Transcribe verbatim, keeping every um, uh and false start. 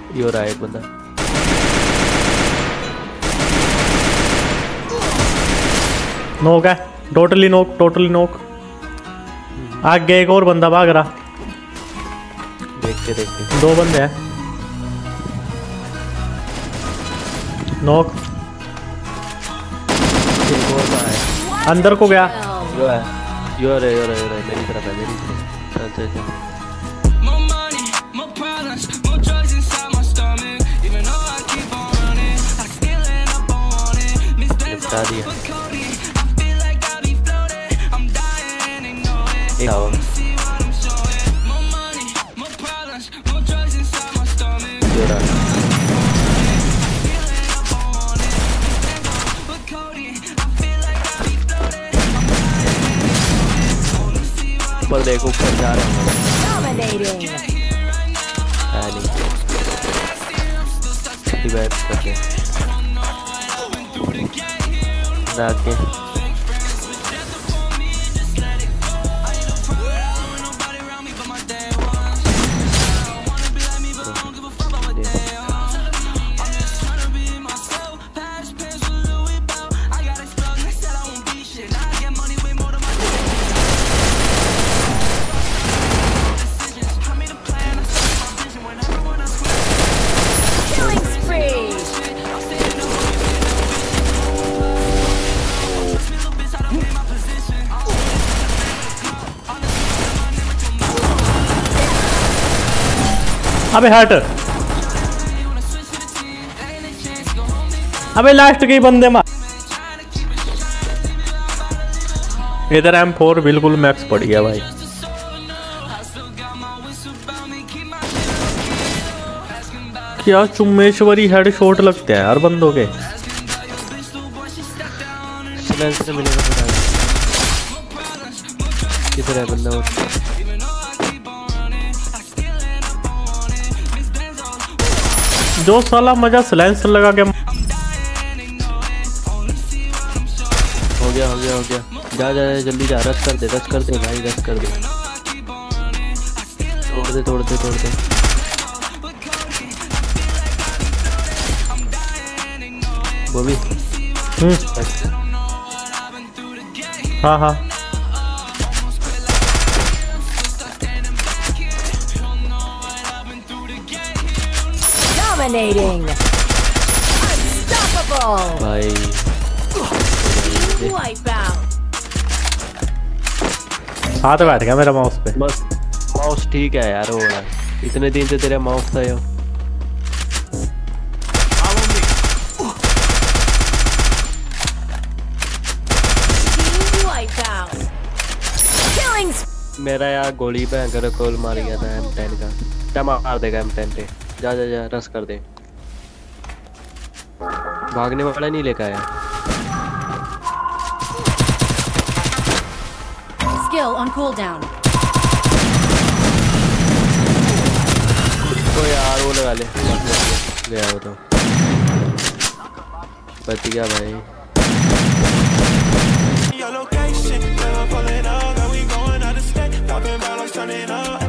ये हो रहा है एक बंदा। नोक है, टोटली नोक, टोटली नोक। आगे एक और बंदा भाग रहा। देखते देखते दो बंदे हैं। नोक एक और है। अंदर को गया। यो है यो रे यो रे यो रे मेरी तरफ है, मेरी तरफ। चल चल चल निपटा दिया। एक आओ यो रहा। ऊपर देखो, ऊपर जा रहे हैं। डिवाइड करते जाके अबे हट। अबे लास्ट के बंदे मार। इधर एम फोर बिल्कुल मैक्स पड़ गया भाई। क्या चुम्मेश्वरी हेडशॉट लगते हैं यार बंदों के। से मिलेगा पता नहीं किधर है बंदा वो। जो साला मजा सिलेंसर लगा के। हो गया हो गया हो गया। जा जा जल्दी जा, रश कर दे रश कर दे भाई, रश कर दे। तोड़ दे तोड़ दे तोड़ दे। वो भी हाँ हाँ Dominating. Unstoppable. भाई Wipe out. हाथ बैठ गया मेरा माउस पे। बस माउस ठीक है यार, वो है इतने दिन से तेरे माउस था यो। Wipe out. Killing. मेरा यार गोली पे अगर कोल मार गया था एम टेन का। क्या मार देगा एम टेन पे। जा जा जा रस कर दे। भागने वाला नहीं लेकर आया। Skill on cooldown. तो यार वो लगा ले। गया वो तो बच गया भाई। Your location, never pulling up, and we going out of state, popping bottles, turning up.